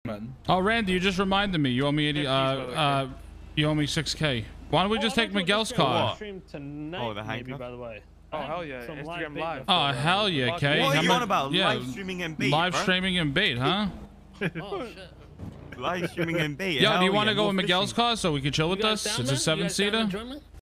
Oh, Randy, you just reminded me. You owe me 80. You owe me 6K. Why don't we just take Miguel's car? Oh, the hang maybe, by the way. Oh hell yeah! Instagram live. Oh hell yeah, Kay. What are you on about? Yeah, live streaming and bait. Live streaming and bait, huh? Oh shit. Live streaming and bait. Yo, do you want to go with Miguel's car so we can chill with us? It's a 7-seater.